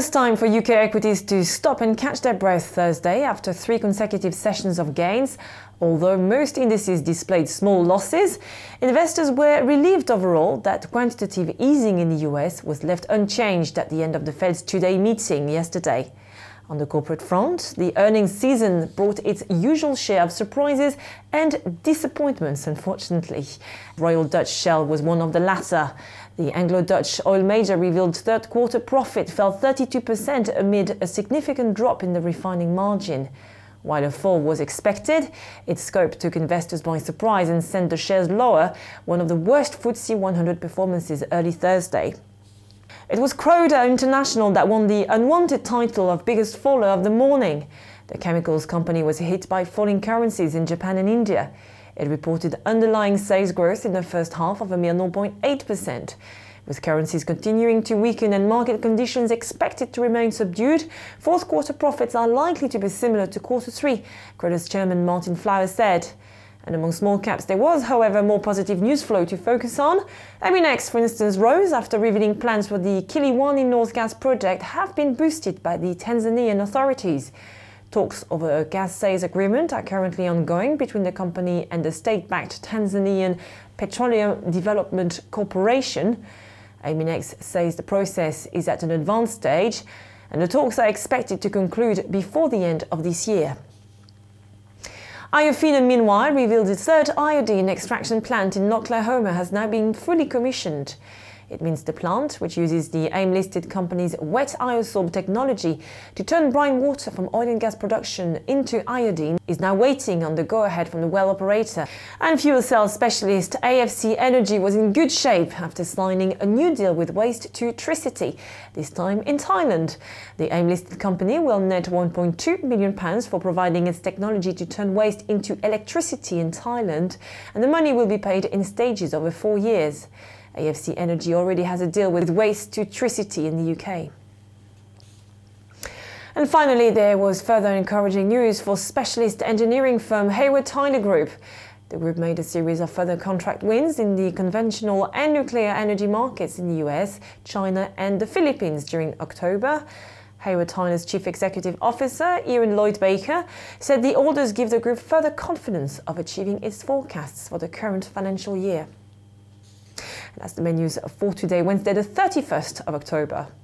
was time for UK equities to stop and catch their breath Thursday after 3 consecutive sessions of gains. Although most indices displayed small losses, investors were relieved overall that quantitative easing in the US was left unchanged at the end of the Fed's two-day meeting yesterday. On the corporate front, the earnings season brought its usual share of surprises and disappointments, unfortunately. Royal Dutch Shell was one of the latter. The Anglo-Dutch oil major revealed third-quarter profit fell 32% amid a significant drop in the refining margin. While a fall was expected, its scope took investors by surprise and sent the shares lower, one of the worst FTSE 100 performances early Thursday. It was Croda International that won the unwanted title of biggest faller of the morning. The chemicals company was hit by falling currencies in Japan and India. It reported underlying sales growth in the first half of a mere 0.8%. With currencies continuing to weaken and market conditions expected to remain subdued, fourth-quarter profits are likely to be similar to quarter three, Croda's chairman Martin Flower said. And among small caps, there was, however, more positive news flow to focus on. Aminex, for instance, rose after revealing plans for the Kili-1 in North gas project have been boosted by the Tanzanian authorities. Talks over a gas sales agreement are currently ongoing between the company and the state-backed Tanzanian Petroleum Development Corporation. Aminex says the process is at an advanced stage and the talks are expected to conclude before the end of this year. Iofina, meanwhile, revealed its third iodine extraction plant in Oklahoma has now been fully commissioned. It means the plant, which uses the AIM-listed company's wet iosorb technology to turn brine water from oil and gas production into iodine, is now waiting on the go-ahead from the well operator. And fuel cell specialist AFC Energy was in good shape after signing a new deal with Waste2Tricity, this time in Thailand. The AIM-listed company will net £1.2 million for providing its technology to turn waste into electricity in Thailand, and the money will be paid in stages over 4 years. AFC Energy already has a deal with Waste2Tricity in the UK. And finally, there was further encouraging news for specialist engineering firm Hayward Group. The group made a series of further contract wins in the conventional and nuclear energy markets in the US, China and the Philippines during October. Hayward Chief Executive Officer, Ian Lloyd-Baker, said the orders give the group further confidence of achieving its forecasts for the current financial year. That's the main news for today, Wednesday, the 31st of October.